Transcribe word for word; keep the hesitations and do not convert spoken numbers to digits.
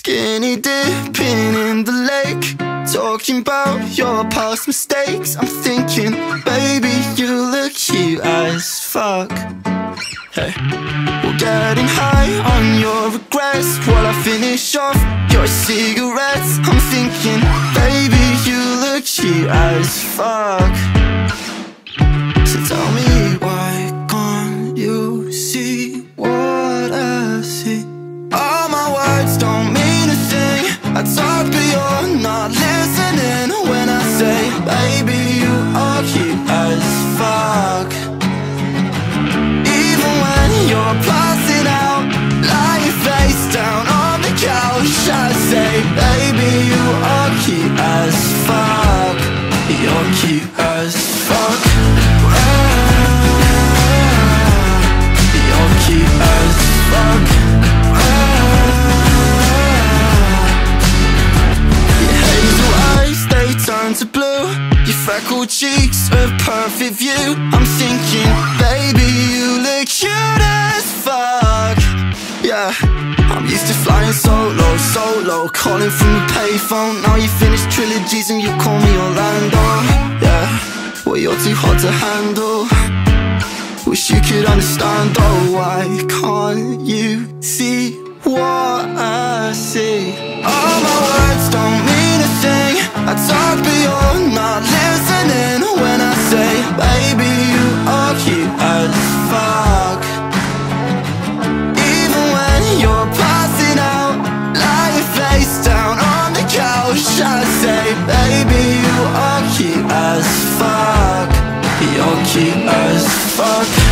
Skinny dipping in the lake, talking about your past mistakes. I'm thinking, baby, you look cute as fuck. Hey, we're getting high on your regrets while I finish off your cigarettes. I'm thinking, baby, you look cute as fuck. So tell me, why can't you see what I see? All my words don't mean a thing. I talk but you're not listening when I say, baby, you are cute as fuck. Even when you're passing out, lying face down on the couch, I say, baby, you are cute as fuck. You're cute as fuck. You're cute as fuck. Your hazel eyes, they turn to blue. Your freckled cheeks, a perfect view. I'm thinking, baby, you look cute as fuck. Yeah, I'm used to flying solo, solo, calling from the payphone. Now you finished trilogies and you call me Orlando. Yeah, well, you're too hot to handle. Wish you could understand, oh, why can't you see what I see? All my words don't mean a thing. I talk but you're not listening when I say, baby, you are cute as fuck. Even when you're passing out, lying face down on the couch, I say, baby, you are cute as fuck. You're cute as fuck.